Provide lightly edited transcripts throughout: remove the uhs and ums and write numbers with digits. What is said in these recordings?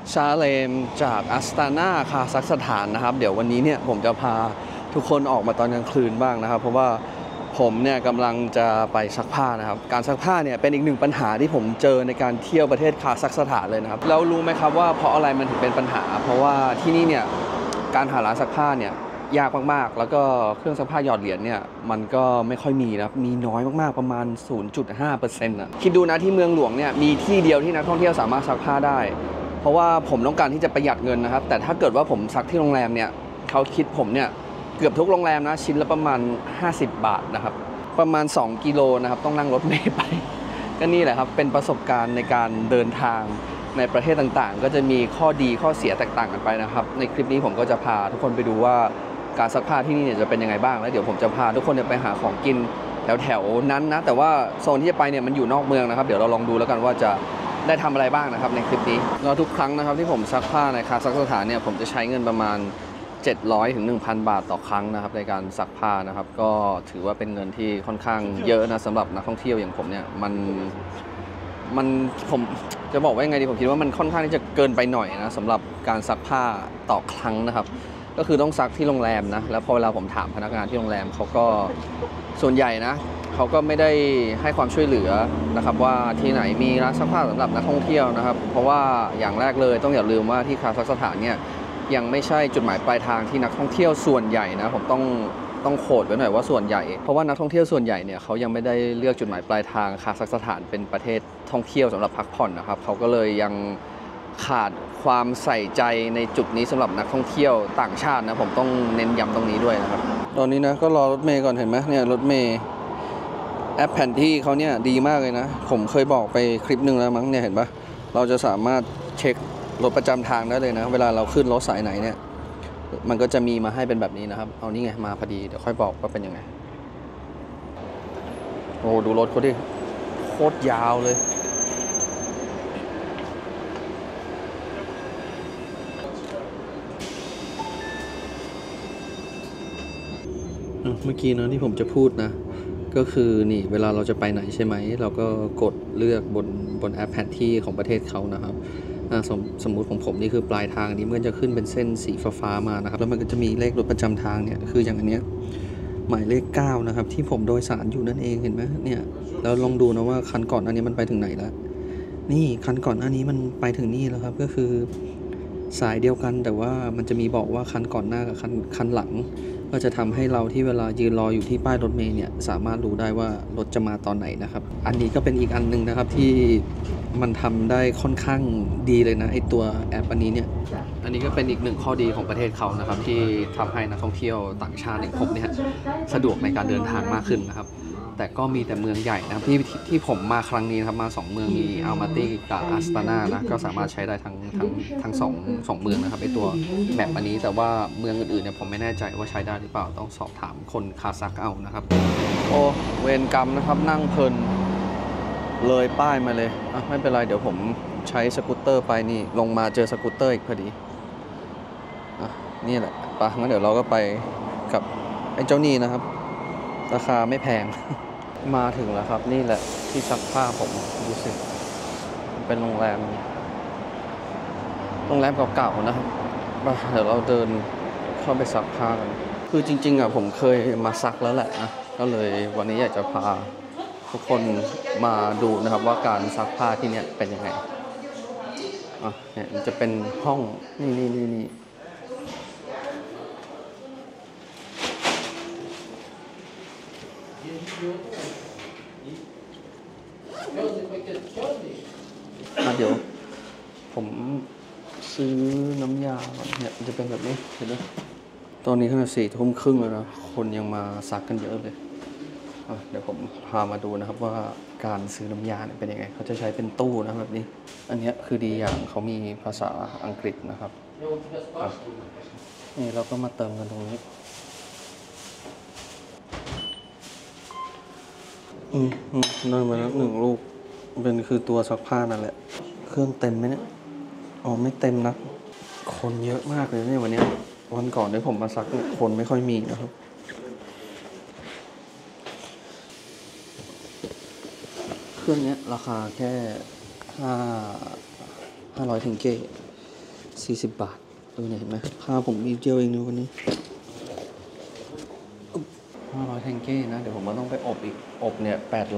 ชาเลมจากอัสตานาคาซัคสถานนะครับเดี๋ยววันนี้เนี่ยผมจะพาทุกคนออกมาตอนกลางคืนบ้างนะครับเพราะว่าผมเนี่ยกำลังจะไปซักผ้านะครับการซักผ้าเนี่ยเป็นอีกหนึ่งปัญหาที่ผมเจอในการเที่ยวประเทศคาซัคสถานเลยนะครับแล้วรู้ไหมครับว่าเพราะอะไรมันถึงเป็นปัญหาเพราะว่าที่นี่เนี่ยการหาร้านซักผ้าเนี่ยยากมากๆแล้วก็เครื่องซักผ้าหยอดเหรียญเนี่ยมันก็ไม่ค่อยมีนะมีน้อยมากๆประมาณ 0.5% นะคิดดูนะที่เมืองหลวงเนี่ยมีที่เดียวที่นักท่องเที่ยวสามารถซักผ้าได้เพราะว่าผมต้องการที่จะประหยัดเงินนะครับแต่ถ้าเกิดว่าผมซักที่โรงแรมเนี่ยเขาคิดผมเนี่ยเกือบทุกโรงแรมนะชิ้นละประมาณ50 บาทนะครับประมาณ2 กิโลนะครับต้องนั่งรถเมล์ไปก็นี่แหละครับเป็นประสบการณ์ในการเดินทางในประเทศต่างๆก็จะมีข้อดีข้อเสียแตกต่างกันไปนะครับในคลิปนี้ผมก็จะพาทุกคนไปดูว่าการซักผ้าที่นี่เนี่ยจะเป็นยังไงบ้างแล้วเดี๋ยวผมจะพาทุกคนไปหาของกินแถวๆนั้นนะแต่ว่าโซนที่จะไปเนี่ยมันอยู่นอกเมืองนะครับเดี๋ยวเราลองดูแล้วกันว่าจะได้ทำอะไรบ้างนะครับในคลิปนี้แล้วทุกครั้งนะครับที่ผมซักผ้าในคาซัคสถานเนี่ยผมจะใช้เงินประมาณ700 ถึง 1,000 บาทต่อครั้งนะครับในการซักผ้านะครับก็ถือว่าเป็นเงินที่ค่อนข้างเยอะนะสำหรับนักท่องเที่ยวอย่างผมเนี่ยมันผมจะบอกว่ายังไงดีผมคิดว่ามันค่อนข้างที่จะเกินไปหน่อยนะสำหรับการซักผ้าต่อครั้งนะครับก็คือต้องซักที่โรงแรมนะแล้วพอเวลาผมถามพนักงานที่โรงแรมเขาก็ส่วนใหญ่นะเขาก็ไม่ได้ให้ความช่วยเหลือนะครับว่าที่ไหนมีร้านซักผ้าสำหรับนักท่องเที่ยวนะครับเพราะว่าอย่างแรกเลยต้องอย่าลืมว่าที่คาซัคสถานเนี่ยยังไม่ใช่จุดหมายปลายทางที่นักท่องเที่ยวส่วนใหญ่นะผมต้องโขดไว้หน่อยว่าส่วนใหญ่เพราะว่านักท่องเที่ยวส่วนใหญ่เนี่ยเขายังไม่ได้เลือกจุดหมายปลายทางคาซัคสถานเป็นประเทศท่องเที่ยวสำหรับพักผ่อนนะครับเขาก็เลยยังขาดความใส่ใจในจุดนี้สำหรับนักท่องเที่ยวต่างชาตินะผมต้องเน้นย้ำตรงนี้ด้วยนะครับตอนนี้นะก็รอรถเมย์ก่อนเห็นไหมเนี่ยรถเมย์แอปแผนที่เขาเนี่ยดีมากเลยนะผมเคยบอกไปคลิปหนึ่งแล้วมั้งเนี่ยเห็นปะเราจะสามารถเช็ครถประจำทางได้เลยนะเวลาเราขึ้นรถสายไหนเนี่ยมันก็จะมีมาให้เป็นแบบนี้นะครับเอานี่ไงมาพอดีเดี๋ยวค่อยบอกว่าเป็นยังไงโอ้ดูรถเขาดิโคตรยาวเลยเมื่อกี้นะที่ผมจะพูดนะก็คือนี่เวลาเราจะไปไหนใช่ไหมเราก็กดเลือกบนแอปแผนที่ของประเทศเขานะครับสมมุติของผมนี่คือปลายทางนี้มันก็จะขึ้นเป็นเส้นสีฟ้ามานะครับแล้วมันก็จะมีเลขรถประจำทางเนี่ยคืออย่างอันเนี้ยหมายเลข9นะครับที่ผมโดยสารอยู่นั่นเองเห็นไหมเนี่ยแล้วลองดูนะว่าคันก่อนอันนี้มันไปถึงไหนแล้วนี่คันก่อนอันนี้มันไปถึงนี่แล้วครับก็คือสายเดียวกันแต่ว่ามันจะมีบอกว่าคันก่อนหน้ากับคันหลังก็จะทำให้เราที่เวลายืนรออยู่ที่ป้ายรถเมล์เนี่ยสามารถรู้ได้ว่ารถจะมาตอนไหนนะครับอันนี้ก็เป็นอีกอันนึงนะครับที่มันทำได้ค่อนข้างดีเลยนะไอตัวแอปอันนี้เนี่ยอันนี้ก็เป็นอีกหนึ่งข้อดีของประเทศเขานะครับที่ทำให้นักท่องเที่ยวต่างชาติอย่างผมเนี่ยสะดวกในการเดินทางมากขึ้นนะครับแต่ก็มีแต่เมืองใหญ่นะครับที่ผมมาครั้งนี้นะครับมา2เมืองมีอัลมาตี้กับอัสตานานะก็สามารถใช้ได้ทั้งสองเมืองนะครับไอตัวแบบอันนี้แต่ว่าเมืองอื่นๆเนี่ยผมไม่แน่ใจว่าใช้ได้หรือเปล่าต้องสอบถามคนคาซัคเอานะครับโอ้เวรกรรมนะครับนั่งเพลินเลยป้ายมาเลยไม่เป็นไรเดี๋ยวผมใช้สกูตเตอร์ไปนี่ลงมาเจอสกูตเตอร์อีกพอดีนี่แหละปะงั้นเดี๋ยวเราก็ไปกับไอ้เจ้านี่นะครับราคาไม่แพง มาถึงแล้วครับนี่แหละที่ซักผ้าผมดูสิเป็นโรงแรมเก่าๆนะครับเดี๋ยวเราเดินเข้าไปซักผ้ากันคือจริงๆผมเคยมาซักแล้วแหละนะก็เลยวันนี้อยากจะพาทุกคนมาดูนะครับว่าการซักผ้าที่เนี่ยเป็นยังไงเนี่ยมันจะเป็นห้องนี่เดี๋ยวผมซื้อน้ำยาเนี่ยจะเป็นแบบนี้เห็นไหมตอนนี้ขนาด4 ทุ่มครึ่งแล้วนะคนยังมาซักกันเยอะเลยเดี๋ยวผมพามาดูนะครับว่าการซื้อน้ำยาเนี่ยเป็นยังไงเขาจะใช้เป็นตู้นะแบบนี้อันนี้คือดีอย่างเขามีภาษาอังกฤษนะครับนี่เราก็มาเติมกันตรงนี้นั่นมาแล้ว1 ลูกเป็นคือตัวซักผ้านั่นแหละเครื่องเต็มไหมเนี่ยไม่เต็มนะคนเยอะมากเลยเนี่ยวันนี้วันก่อนที่ผมมาซักเนี่ยคนไม่ค่อยมีนะครับเครื่องนี้ราคาแค่500 ถึงเก 40 บาทเนี่ยเห็นไหมค่าผมอีกเดียวเองนะวันนี้500 แทงเก้นะเดี๋ยวผมก็ต้องไปอบอีกอบเนี่ย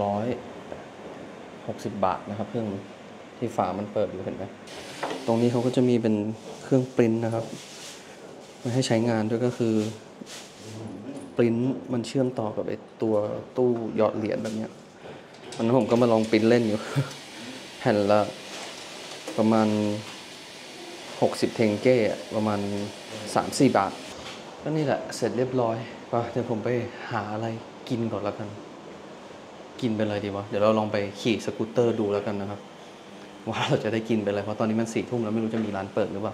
860 บาทนะครับเครื่องที่ฝามันเปิดอยู่เห็นไหมตรงนี้เขาก็จะมีเป็นเครื่องปริ้นนะครับมาให้ใช้งานด้วยก็คือปริ้นมันเชื่อมต่อกับไอ้ตัวตู้หยอดเหรียญแบบนี้วันนั้นผมก็มาลองปริ้นเล่นอยู่ แผ่นละประมาณ60 เทงเก้ประมาณ 3-4 บาทก็นี่แหละเสร็จเรียบร้อยป่ะเดี๋ยวผมไปหาอะไรกินก่อนแล้วกันกินเป็นอะไรดีวะเดี๋ยวเราลองไปขี่สกูตเตอร์ดูแล้วกันนะครับว่าเราจะได้กินเป็นอะไรเพราะตอนนี้มัน4 ทุ่มแล้วไม่รู้จะมีร้านเปิดหรือเปล่า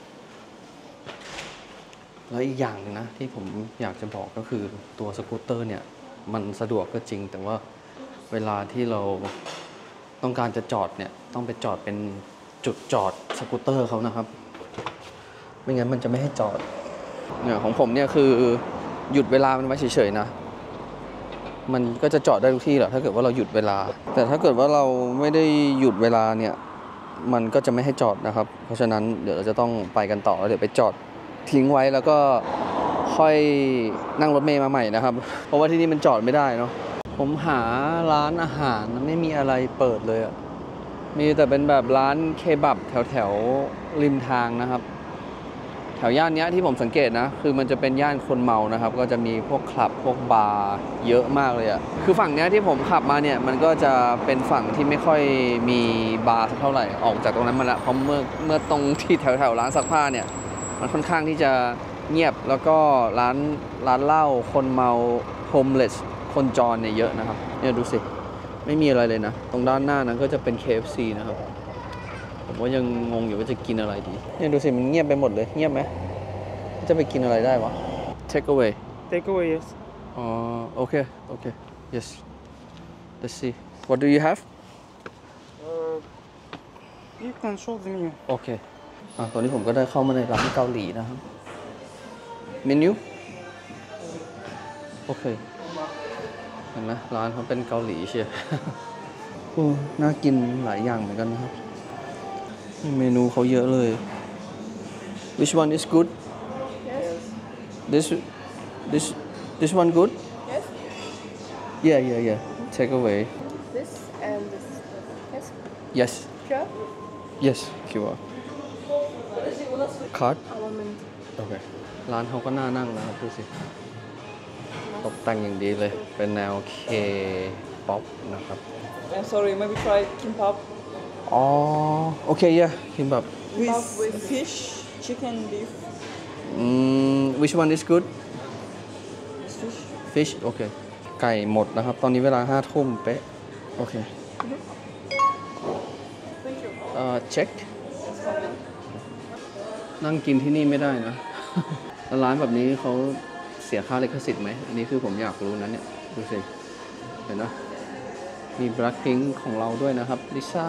แล้วอีกอย่างหนึ่งนะที่ผมอยากจะบอกก็คือตัวสกูตเตอร์เนี่ยมันสะดวกก็จริงแต่ว่าเวลาที่เราต้องการจะจอดเนี่ยต้องไปจอดเป็นจุดจอดสกูตเตอร์เขานะครับไม่งั้นมันจะไม่ให้จอดเนี่ยของผมเนี่ยคือหยุดเวลามันไว้เฉยๆนะมันก็จะจอดได้ทุกที่แหละถ้าเกิดว่าเราหยุดเวลาแต่ถ้าเกิดว่าเราไม่ได้หยุดเวลาเนี่ยมันก็จะไม่ให้จอดนะครับเพราะฉะนั้นเดี๋ยวเราจะต้องไปกันต่อแล้วเดี๋ยวไปจอดทิ้งไว้แล้วก็ค่อยนั่งรถเมล์มาใหม่นะครับเพราะว่าที่นี่มันจอดไม่ได้เนาะผมหาร้านอาหารไม่มีอะไรเปิดเลยอะมีแต่เป็นแบบร้านเคบับแถวริมทางนะครับแถวย่านนี้ที่ผมสังเกตนะคือมันจะเป็นย่านคนเมานะครับก็จะมีพวกคลับพวกบาร์เยอะมากเลยอะคือฝั่งนี้ที่ผมขับมาเนี่ยมันก็จะเป็นฝั่งที่ไม่ค่อยมีบาร์เท่าไหร่ออกจากตรงนั้นมาละเพราะเมื่อตรงที่แถวร้านซักผ้าเนี่ยมันค่อนข้างที่จะเงียบแล้วก็ร้านเหล้าคนเมาโฮมเลสคนจรเนี่ยเยอะนะครับเนี่ยดูสิไม่มีอะไรเลยนะตรงด้านหน้านั้นก็จะเป็น KFC นะครับผมว่ายังงงอยู่ว่าจะกินอะไรดีเนี่ยดูสิมันเงียบไปหมดเลยเงียบไหมจะไปกินอะไรได้วะ Take away Take away, yes. Okay yes let's see what do you have You can show the menu. โอเคตอนนี้ผมก็ได้เข้ามาในร้านเกาหลีนะครับเมนูโอเคเห็นไหมร้านเขาเป็นเกาหลีเชียว โอ้น่ากินหลายอย่างเหมือนกันนะครับเมนูเขาเยอะเลย Which one is good Yes. This one good Yes. Yeah take away This and this. Yes. Yes Sure. Yes QR Card โอเคร้านเขาก็น่านั่งนะครับดูสิตกแต่งอย่างดีเลย เป็นแนว K-pop นะครับ I'm sorry, maybe try kimbap. อ๋อ โอเค yeah คิมบับ Kimbap with fish, chicken, beef. Which one is good It's fish. Fish โอเค ไก่หมดนะครับ ตอนนี้เวลา 5 ทุ่มเป๊ะ โอเค Thank you. check นั่งกินที่นี่ไม่ได้นะ แล้วร้านแบบนี้เขาเสียค่าลิขสิทธิ์ไหม อันนี้คือผมอยากรู้นะเนี่ยดูสิเห็นนะมี Blackpink ของเราด้วยนะครับลิซ่า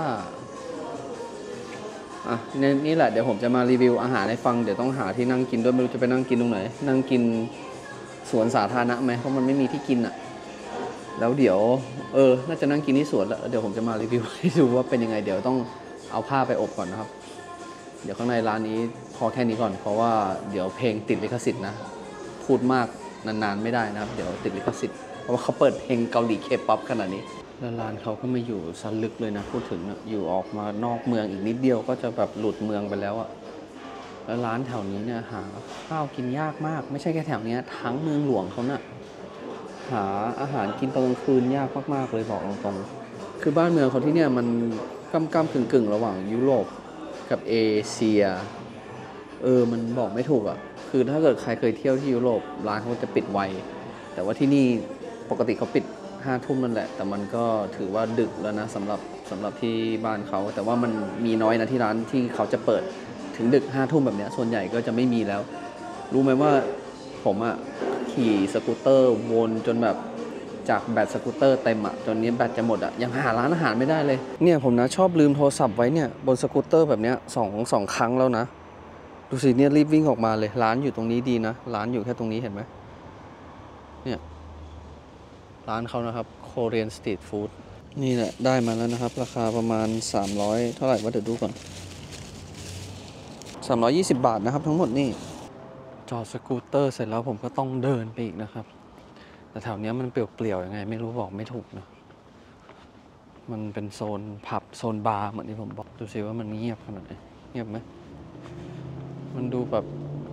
นี่แหละเดี๋ยวผมจะมารีวิวอาหารให้ฟังเดี๋ยวต้องหาที่นั่งกินด้วยไม่รู้จะไปนั่งกินตรงไหนนั่งกินสวนสาธารณะไหมเพราะมันไม่มีที่กินอ่ะแล้วเดี๋ยวน่าจะนั่งกินที่สวนแล้วเดี๋ยวผมจะมารีวิวให้ดูว่าเป็นยังไงเดี๋ยวต้องเอาผ้าไปอบก่อนนะครับเดี๋ยวข้างในร้านนี้พอแค่นี้ก่อนเพราะว่าเดี๋ยวเพลงติดลิขสิทธิ์นะพูดมากนานๆไม่ได้นะครับเดี๋ยวติดลิขสิทธิ์เพราะว่าเขาเปิดเพลงเกาหลีเคป๊อปขนาดนี้แล้วร้านเขาก็ไม่อยู่ซันลึกเลยนะพูดถึงอยู่ออกมานอกเมืองอีกนิดเดียวก็จะแบบหลุดเมืองไปแล้วอะแล้วร้านแถวนี้เนี่ยหาข้าวกินยากมากไม่ใช่แค่แถวนี้ทั้งเมืองหลวงเขาน่ะหาอาหารกินตอนกลางคืนยากมากๆเลยบอกตรงๆคือบ้านเมืองเขาที่เนี่ยมันก้ำกึ่งระหว่างยุโรปกับเอเชียมันบอกไม่ถูกอ่ะคือถ้าเกิดใครเคยเที่ยวที่ยุโรปร้านเขาจะปิดไวแต่ว่าที่นี่ปกติเขาปิด5 ทุ่มนั่นแหละแต่มันก็ถือว่าดึกแล้วนะสำหรับที่บ้านเขาแต่ว่ามันมีน้อยนะที่ร้านที่เขาจะเปิดถึงดึก5 ทุ่มแบบเนี้ยส่วนใหญ่ก็จะไม่มีแล้วรู้ไหมว่าผมอ่ะขี่สกูตเตอร์วนจนแบบจากแบตสกูตเตอร์เต็มอ่ะจนนี้แบตจะหมดอ่ะยังหาร้านอาหารไม่ได้เลยเนี่ยผมนะชอบลืมโทรศัพท์ไว้เนี่ยบนสกูตเตอร์แบบเนี้ยสองครั้งแล้วนะดูสิเนี่ยรีบวิ่งออกมาเลยร้านอยู่ตรงนี้ดีนะร้านอยู่แค่ตรงนี้เห็นไหมเนี่ยร้านเขานะครับ Korean Street Food นี่แหละได้มาแล้วนะครับราคาประมาณ300เท่าไหร่วะเดี๋ยวดูก่อน 320 บาทนะครับทั้งหมดนี่จอดสกูตเตอร์เสร็จแล้วผมก็ต้องเดินไปอีกนะครับแต่แถวนี้มันเปลี่ยวๆยังไงไม่รู้บอกไม่ถูกนะมันเป็นโซนผับโซนบาร์เหมือนที่ผมบอกดูสิว่ามันเงียบขนาดไหนเงียบไหมมันดูแบบ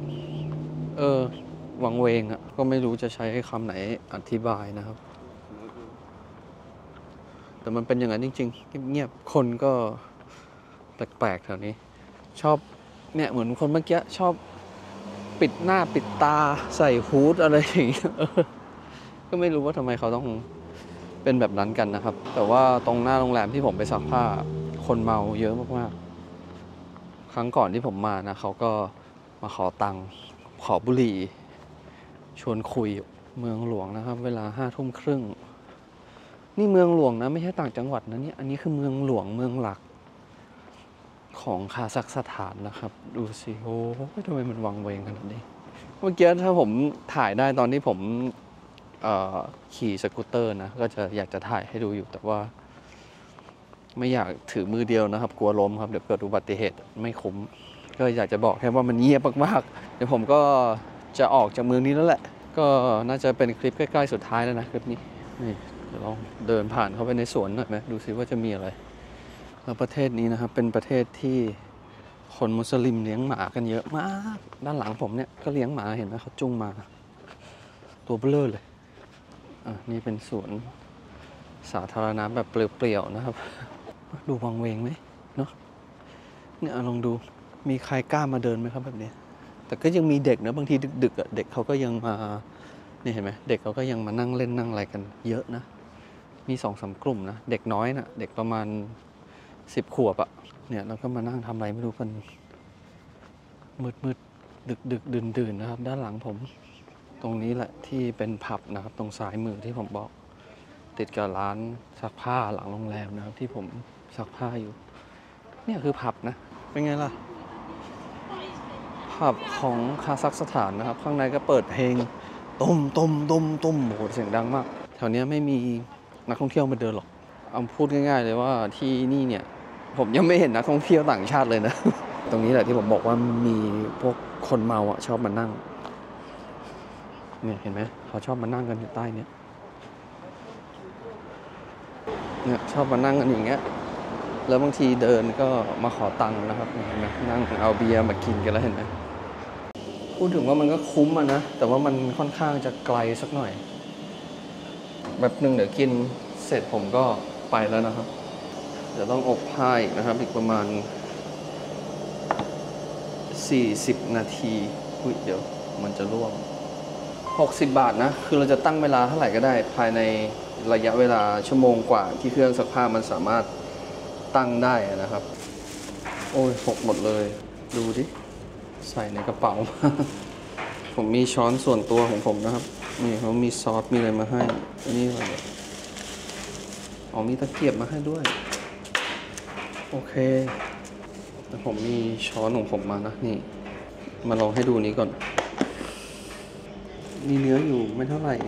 วังเวงอะก็ไม่รู้จะใช้คำไหนอธิบายนะครับแต่มันเป็นอย่างนั้นจริงๆเงียบๆคนก็แปลกๆแถวนี้ชอบเนี่ยเหมือนคนเมื่อกี้ชอบปิดหน้าปิดตาใส่ฮูดอะไรอย่างเงี้ยก็ไม่รู้ว่าทำไมเขาต้องเป็นแบบนั้นกันนะครับแต่ว่าตรงหน้าโรงแรมที่ผมไปซักผ้าคนเมาเยอะมากๆครั้งก่อนที่ผมมานะเขาก็มาขอตังค์ขอบุหรี่ชวนคุยเมืองหลวงนะครับเวลา 5:30 น.นี่เมืองหลวงนะไม่ใช่ต่างจังหวัดนะเนี่ยอันนี้คือเมืองหลวงเมืองหลักของคาซัคสถานนะครับดูสิโอ้ทำไมมันวังเวงขนาดนี้เมื่อกี้ถ้าผมถ่ายได้ตอนที่ผมขี่สกูตเตอร์นะก็จะอยากจะถ่ายให้ดูอยู่แต่ว่าไม่อยากถือมือเดียวนะครับกลัวล้มครับเดี๋ยวเกิดอุบัติเหตุไม่คุ้มก็อยากจะบอกแค่ว่ามันเงียบมากๆเดี๋ยวผมก็จะออกจากเมืองนี้แล้วแหละก็น่าจะเป็นคลิปใกล้ๆสุดท้ายแล้วนะคลิปนี้นี่เดี๋ยวลองเดินผ่านเข้าไปในสวนหน่อยไหมดูสิว่าจะมีอะไรแล้วประเทศนี้นะครับเป็นประเทศที่คนมุสลิมเลี้ยงหมากันเยอะมากด้านหลังผมเนี่ยก็เลี้ยงหมาเห็นไหมเขาจุงมาตัวเบลอเลยนี่เป็นสวนสาธารณะแบบเปลี่ยวๆนะครับดูวังเวงไหมเนาะเนี่ยลองดูมีใครกล้ามาเดินไหมครับแบบนี้แต่ก็ยังมีเด็กนะบางทีดึกๆเด็กเขาก็ยังมานี่เห็นไหมเด็กเขาก็ยังมานั่งเล่นนั่งอะไรกันเยอะนะมี 2-3 กลุ่มนะเด็กน้อยนะเด็กประมาณ10 ขวบอะเนี่ยแล้วก็มานั่งทำอะไรไม่รู้กันมืดดึกดื่นนะครับด้านหลังผมตรงนี้แหละที่เป็นผับนะครับตรงซ้ายมือที่ผมบอกติดกับร้านซักผ้าหลังโรงแรมนะครับที่ผมซักผ้าอยู่เนี่ยคือผับนะเป็นไงล่ะผับของคาซัคสถานนะครับข้างในก็เปิดเพลงตุ้มโหเสียงดังมากแถวนี้ไม่มีนักท่องเที่ยวมาเดินหรอกเอาพูดง่ายๆเลยว่าที่นี่เนี่ยผมยังไม่เห็นนักท่องเที่ยวต่างชาติเลยนะตรงนี้แหละที่ผมบอกว่ามีพวกคนเมาอ่ะชอบมานั่งเนี่ยเห็นไหมเขาชอบมานั่งกันอยู่ใต้เนี่ยชอบมานั่งกันอย่างเงี้ยแล้วบางทีเดินก็มาขอตังค์นะครับเห็นไหมนั่งเอาเบียร์มากินกันแล้วเห็นไหมพูดถึงว่ามันก็คุ้มอ่ะนะแต่ว่ามันค่อนข้างจะไกลสักหน่อยแบบหนึ่งเดี๋ยวกินเสร็จผมก็ไปแล้วนะครับเดี๋ยวต้องอบผ้าอีกนะครับอีกประมาณ40 นาทีเดี๋ยวมันจะร่วง60 บาทนะคือเราจะตั้งเวลาเท่าไหร่ก็ได้ภายในระยะเวลาชั่วโมงกว่าที่เครื่องซักผ้ามันสามารถตั้งได้นะครับโอ้ยหกหมดเลยดูดิใส่ในกระเป๋า ผมมีช้อนส่วนตัวของผมนะครับนี่เขามีซอสมีอะไรมาให้อันนี้อะไรมีตะเกียบมาให้ด้วยโอเคแต่ผมมีช้อนของผมมานะนี่มาลองให้ดูนี้ก่อนมีเนื้ออยู่ไม่เท่าไหร่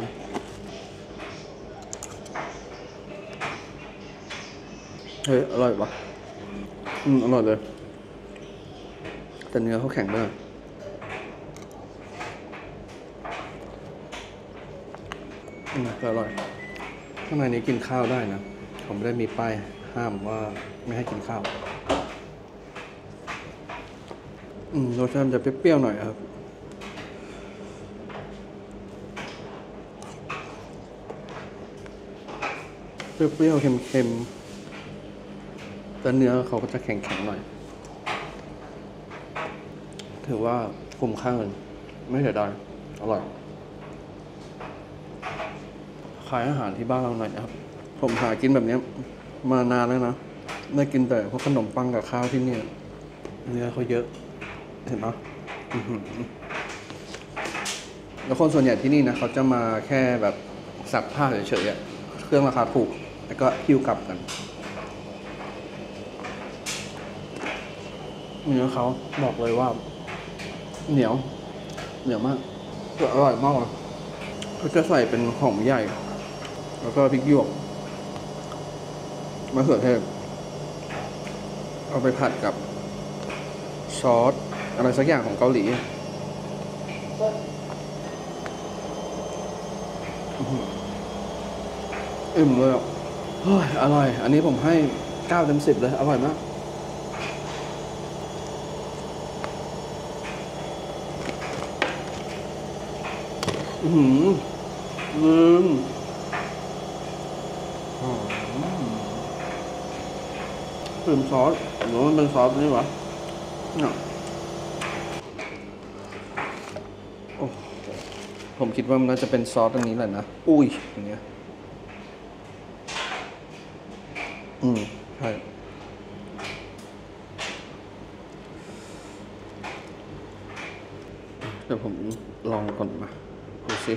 เฮ้ยอร่อยปะอร่อยเลยแต่เนื้อเขาแข็งมากอร่อยข้างในนี้กินข้าวได้นะผมไม่ได้มีป้ายห้ามว่าไม่ให้กินข้าวรสชาติจะเปรี้ยวๆหน่อยครับเปรี้ยวๆเค็มๆแต่เนื้อเขาก็จะแข็งๆหน่อยถือว่าคุ้มค่าเงินไม่เสียดายอร่อยขายอาหารที่บ้านเราหน่อยนะครับผมหากินแบบนี้มานานแล้วนะได้กินแต่พวกขนมปังกับข้าวที่นี่เนื้อเขาเยอะเห็นไหมแล้วคนส่วนใหญ่ที่นี่นะเขาจะมาแค่แบบซักผ้าเฉยๆเครื่องราคาถูกแล้วก็หิ้วกลับกันเนื้อเขาบอกเลยว่าเหนียวมากอร่อยมากเลยเขาจะใส่เป็นหอมใหญ่แล้วก็พริกหยวกมะเขือเทศเอาไปผัดกับซอสอะไรสักอย่างของเกาหลีอิ่มเลยอ่ะเฮ้ยอร่อย อันนี้ผมให้9 เต็ม 10เลย อร่อยมากลืมลืมซอสหรือว่ามันเป็นซอสนี่วะเนี่ยโอ้ผมคิดว่ามันน่าจะเป็นซอสอันนี้แหละนะ อุ้ยอย่างเงี้ยใช่เดี๋ยวผมลองก่อนมาดูสิ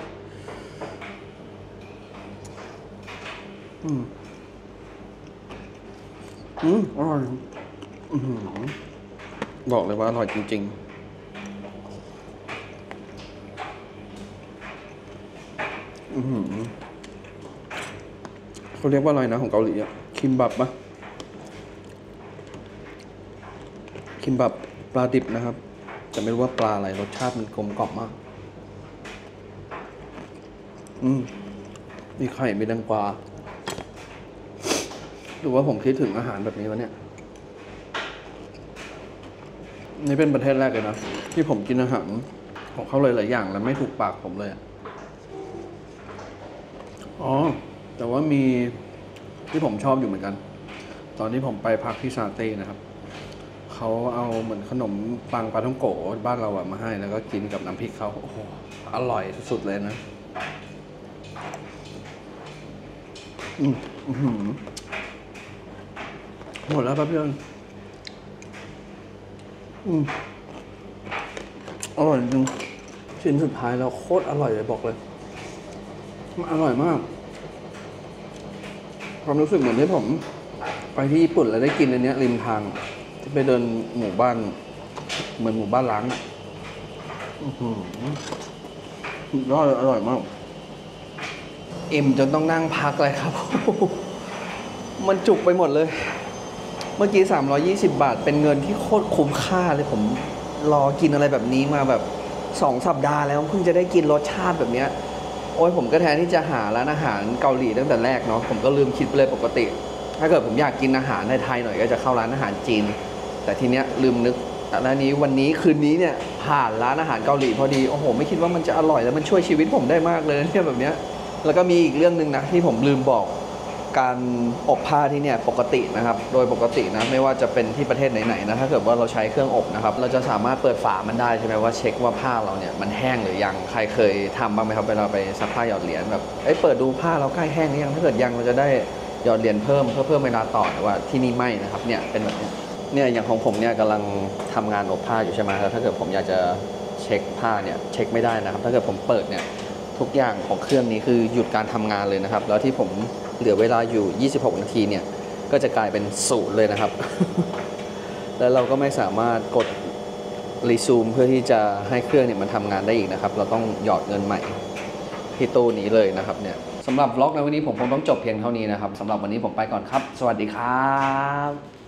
อร่อยบอกเลยว่าอร่อยจริงๆเขาเรียกว่าอะไรนะของเกาหลีอะคิมบับปะคิมบับปลาดิบนะครับแต่ไม่รู้ว่าปลาอะไรรสชาติมันกลมกล่อมมากมีไข่มีแตงกวาหรือว่าผมคิดถึงอาหารแบบนี้วะเนี่ยนี่เป็นประเทศแรกเลยนะที่ผมกินอาหารของเขาเลยหลายอย่างแล้วไม่ถูกปากผมเลยอ๋อแต่ว่ามีที่ผมชอบอยู่เหมือนกันตอนที่ผมไปพักที่ซาเต้นะครับเขาเอาเหมือนขนมปังปลาท่องโกะบ้านเราอะมาให้แล้วก็กินกับน้ำพริกเขาโอ้โหอร่อยสุดๆเลยนะหมดแล้วครับเพื่อนอร่อยจริงชิ้นสุดท้ายแล้วโคตรอร่อยเลยบอกเลยมันอร่อยมากความรู้สึกเหมือนที่ผมไปที่ญี่ปุ่นแล้วได้กินอันเนี้ยริมทางที่ไปเดินหมู่บ้านเหมือนหมู่บ้านล้างอ่ะยอดอร่อยมากอิ่มจนต้องนั่งพักเลยครับ มันจุกไปหมดเลยเมื่อกี้320 บาทเป็นเงินที่โคตรคุ้มค่าเลยผมรอกินอะไรแบบนี้มาแบบ2 สัปดาห์แล้วเพิ่งจะได้กินรสชาติแบบเนี้ยโอ้ยผมก็แทนที่จะหาร้านอาหารเกาหลีตั้งแต่แรกเนาะผมก็ลืมคิดไปเลยปกติถ้าเกิดผมอยากกินอาหารไทยๆหน่อยก็จะเข้าร้านอาหารจีนแต่ทีเนี้ยลืมนึกร้านนี้วันนี้คืนนี้เนี่ยผ่านร้านอาหารเกาหลีพอดีโอ้โหไม่คิดว่ามันจะอร่อยแล้วมันช่วยชีวิตผมได้มากเลยเนี่ยแบบเนี้ยแล้วก็มีอีกเรื่องนึงนะที่ผมลืมบอกการอบผ้าที่เนี่ยปกตินะครับโดยปกตินะไม่ว่าจะเป็นที่ประเทศไหนๆนะถ้าเกิดว่าเราใช้เครื่องอบนะครับเราจะสามารถเปิดฝามันได้ใช่ไหมว่าเช็คว่าผ้าเราเนี่ยมันแห้งหรือยังใครเคยทำบ้างไหมครับเวลาไปซักผ้าหยอดเหรียญแบบเปิดดูผ้าเราใกล้แห้งหรือยังถ้าเกิดยังเราจะได้หยอดเหรียญเพิ่มเพื่อเพิ่มเวลาต่อแต่ว่าที่นี่ไม่นะครับเนี่ยเป็นแบบนี้เนี่ยอย่างของผมเนี่ยกำลังทำงานอบผ้าอยู่ใช่ไหมแล้วถ้าเกิดผมอยากจะเช็คผ้าเนี่ยเช็คไม่ได้นะครับถ้าเกิดผมเปิดเนี่ยทุกอย่างของเครื่องนี้คือหยุดการทำงานเลยนะครับแล้วที่ผมเหลือเวลาอยู่26 นาทีเนี่ยก็จะกลายเป็น0เลยนะครับ แล้วเราก็ไม่สามารถกดรีซูมเพื่อที่จะให้เครื่องเนี่ยมันทำงานได้อีกนะครับเราต้องหยอดเงินใหม่ที่ตู้นี้เลยนะครับเนี่ยสำหรับบล็อกในวันนี้ผมคงต้องจบเพียงเท่านี้นะครับสำหรับวันนี้ผมไปก่อนครับสวัสดีครับ